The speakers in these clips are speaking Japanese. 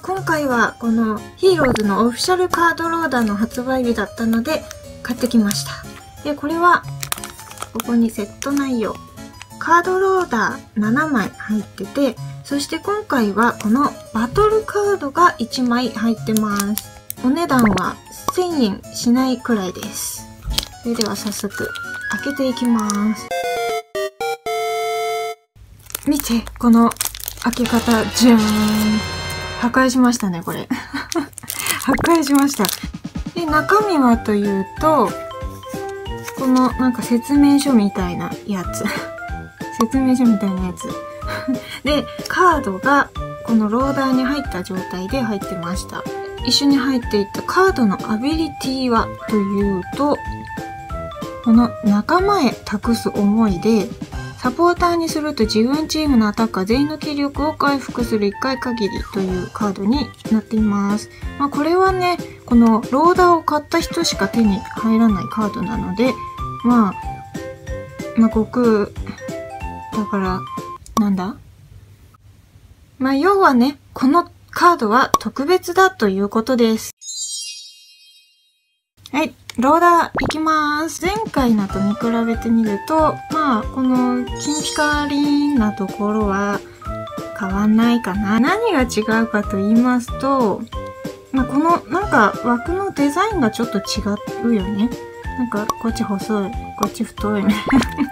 今回はこのヒーローズのオフィシャルカードローダーの発売日だったので買ってきました。で、これはここにセット内容。カードローダー7枚入ってて、そして今回はこのバトルカードが1枚入ってます。お値段は1000円しないくらいです。それでは早速開けていきます。見て、この開け方、じゃーん。破壊しましたね、これ。破壊しました。で、中身はというと、このなんか説明書みたいなやつ。説明書みたいなやつ。で、カードがこのローダーに入った状態で入ってました。一緒に入っていたカードのアビリティはというと、この仲間へ託す思いで、サポーターにすると自分チームのアタッカー全員の気力を回復する1回限りというカードになっています。まあこれはね、このローダーを買った人しか手に入らないカードなので、まあ悟空、だから、なんだ？まあ要はね、このカードは特別だということです。はい、ローダーいきます。前回のと見比べてみると、まあ、この金ピカリンなところは変わんないかな。何が違うかと言いますと、まあ、このなんか枠のデザインがちょっと違うよね。なんかこっち細い、こっち太いね。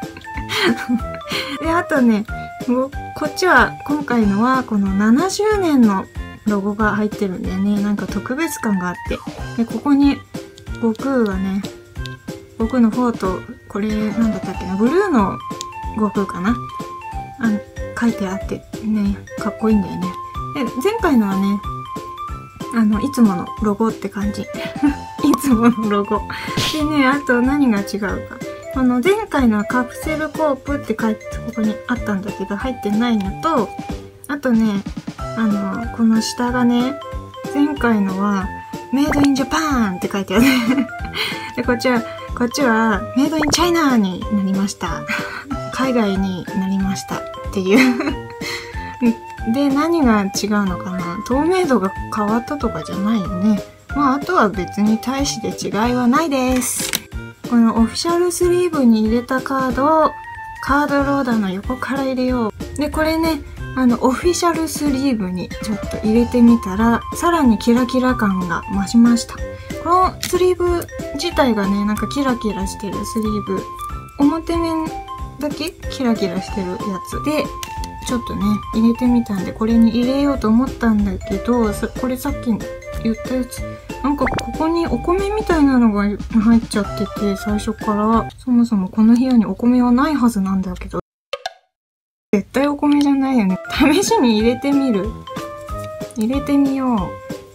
で、あとね、こっちは今回のはこの70年のロゴが入ってるんだよね。なんか特別感があって。で、ここに悟空がね、悟空のフォート、これなんだったっけな、ブルーの悟空かな、書いてあってね、かっこいいんだよね。で、前回のはね、いつものロゴって感じ。いつものロゴ。でね、あと何が違うか。前回のはカプセルコープって書いてここにあったんだけど、入ってないのと、あとね、この下がね、前回のは、メイドインジャパンって書いてある。で、こっちは、メイドインチャイナになりました。海外になりました。っていう。で、何が違うのかな？透明度が変わったとかじゃないよね。まあ、あとは別に大して違いはないです。このオフィシャルスリーブに入れたカードを、カードローダーの横から入れよう。で、これね、オフィシャルスリーブにちょっと入れてみたら、さらにキラキラ感が増しました。このスリーブ自体がね、なんかキラキラしてるスリーブ。表面だけキラキラしてるやつで、ちょっとね、入れてみたんで、これに入れようと思ったんだけど、これさっき言ったやつ、なんかここにお米みたいなのが入っちゃってて、最初から、そもそもこの部屋にお米はないはずなんだけど、絶対お米じゃないよね。試しに入れてみる。入れてみよう。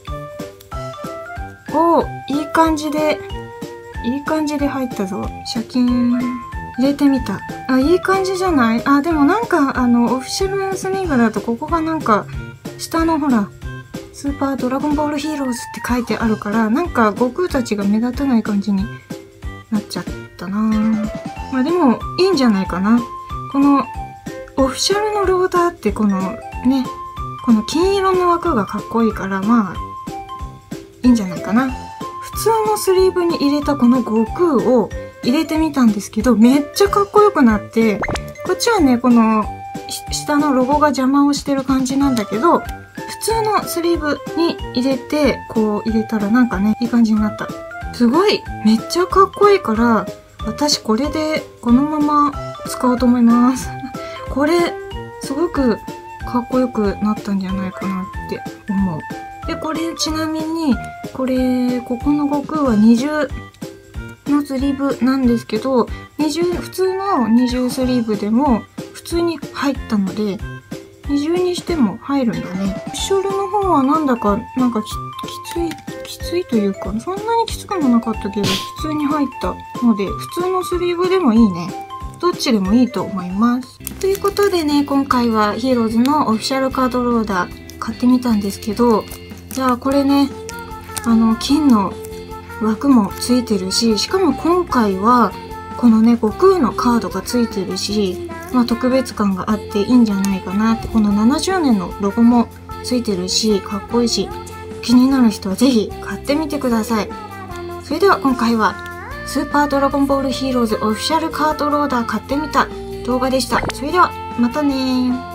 おー、いい感じで入ったぞ。シャキーン。入れてみた。あ、いい感じじゃない？あ、でもなんか、オフィシャルスニーブだとここがなんか、下のほら、スーパードラゴンボールヒーローズって書いてあるから、なんか悟空たちが目立たない感じになっちゃったなぁ。まあでも、いいんじゃないかな。この、オフィシャルのローダーってこのね、この金色の枠がかっこいいから、まあ、いいんじゃないかな。普通のスリーブに入れたこの悟空を入れてみたんですけど、めっちゃかっこよくなって、こっちはね、この下のロゴが邪魔をしてる感じなんだけど、普通のスリーブに入れて、こう入れたらなんかね、いい感じになった。すごい、めっちゃかっこいいから、私これでこのまま使おうと思います。これ、すごくかっこよくなったんじゃないかなって思う。で、これ、ちなみに、ここの悟空は二重のスリーブなんですけど、普通の二重スリーブでも普通に入ったので、二重にしても入るんだね。オフィシャルの方はなんだか、なんかきついというか、そんなにきつくもなかったけど、普通に入ったので、普通のスリーブでもいいね。どっちでもいいと思います。ということでね、今回はヒーローズのオフィシャルカードローダー買ってみたんですけど、じゃあこれね、金の枠もついてるし、しかも今回は、このね、悟空のカードがついてるし、まあ特別感があっていいんじゃないかなって、この70年のロゴもついてるし、かっこいいし、気になる人はぜひ買ってみてください。それでは今回は、スーパードラゴンボールヒーローズオフィシャルカートローダー買ってみた動画でした。それでは、またねー。